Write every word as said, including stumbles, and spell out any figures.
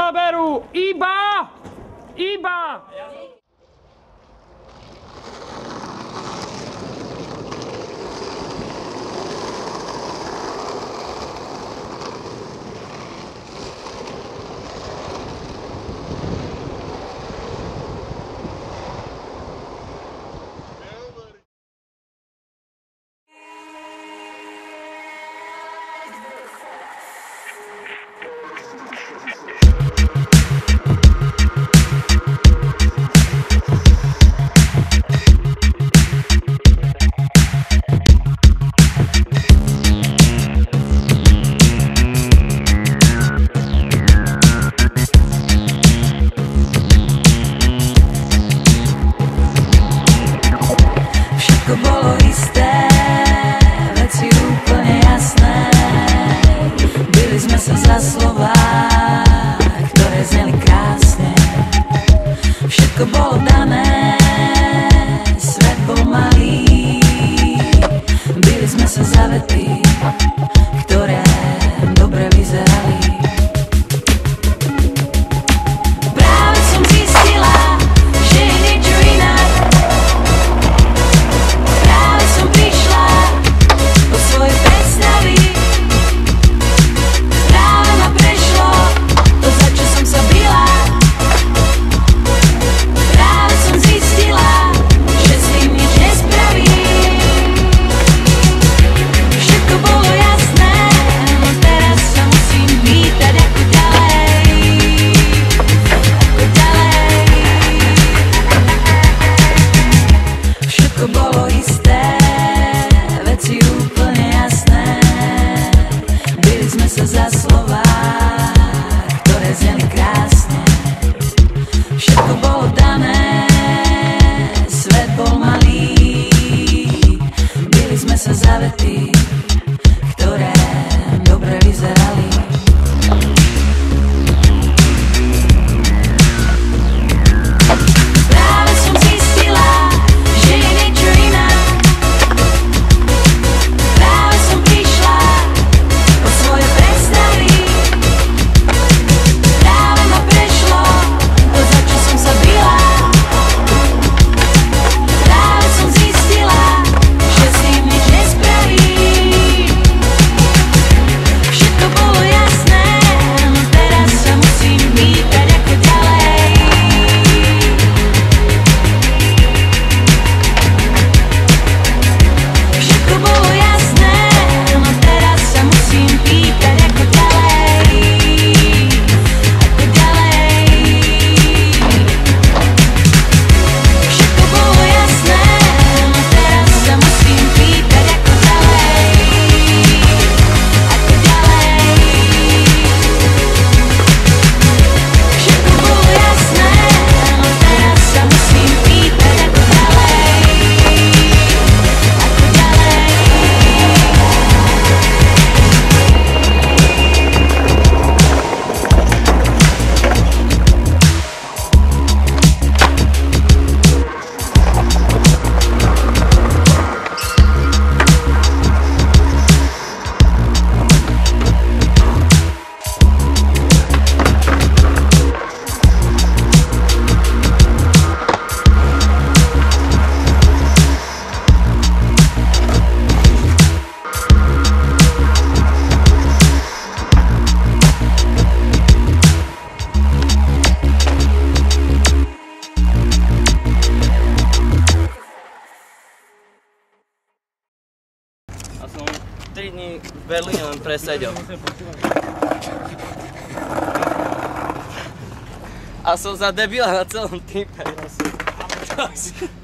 berú iba, iba. Bolo isté, veci úplne jasné. Bili sme sa za slová, ktoré zneli krásne. Všetko bolo dané, svet bol malý. Bili sme sa za vety, ktoré dobre vyzerali. Práve som zistila, že je niečo iné. Bolo isté, veci úplne jasné. Bili sme sa za slová, ktoré zneli krásne. Všetko bolo dané, svet bol malý. Bili sme sa za vety, ktoré dobre vyzerali. A som tri dní v Berlíne len presedel. A som za debila na celom týpe.